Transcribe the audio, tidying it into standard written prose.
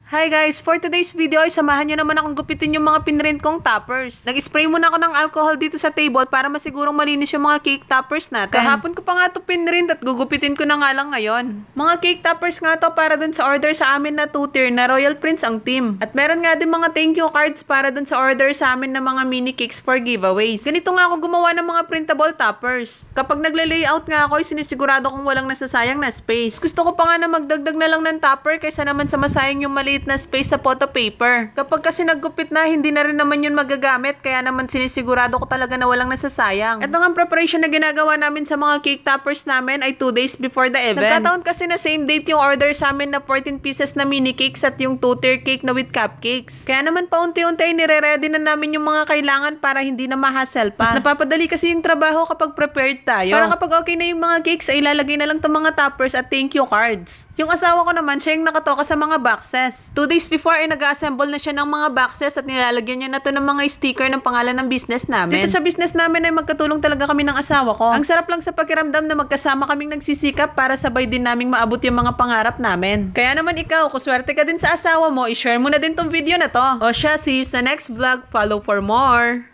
Hi guys! For today's video ay samahan nyo naman akong gupitin yung mga pinrint kong toppers. Nag-spray muna ako ng alcohol dito sa table para masigurong malinis yung mga cake toppers natin. Kahapon ko pa nga ito pinrint at gugupitin ko na nga lang ngayon. Mga cake toppers nga to para dun sa order sa amin na 2-tier na Royal Prince ang team. At meron nga din mga thank you cards para dun sa order sa amin na mga mini cakes for giveaways. Ganito nga ako gumawa ng mga printable toppers. Kapag nagle-layout nga ako ay sinisigurado kong walang nasasayang na space. Gusto ko pa nga na magdagdag na lang ng topper kaysa naman sa masayang yung maliit na space sa photo paper. Kapag kasi naggupit na, hindi na rin naman yun magagamit, kaya naman sinisigurado ko talaga na walang nasasayang. Ito nga preparation na ginagawa namin sa mga cake toppers namin ay 2 days before the event. Nagkataon kasi na same date yung order sa amin na 14 pieces na mini cakes at yung 2-tier cake na with cupcakes. Kaya naman paunti-unti ay nire-ready na namin yung mga kailangan para hindi na ma-hassle pa. Mas napapadali kasi yung trabaho kapag prepared tayo. Para kapag okay na yung mga cakes, ay ilalagay na lang itong mga toppers at thank you cards. Yung asawa ko naman, siya yung nakatoka sa mga boxes. 2 days before ay nag-assemble na siya ng mga boxes at nilalagyan niya na to ng mga sticker ng pangalan ng business namin. Dito sa business namin ay magkatulong talaga kami ng asawa ko. Ang sarap lang sa pakiramdam na magkasama kaming nagsisikap para sabay din naming maabot yung mga pangarap namin. Kaya naman ikaw, kung swerte ka din sa asawa mo, i-share mo na din tong video na to. O siya, see you sa next vlog. Follow for more!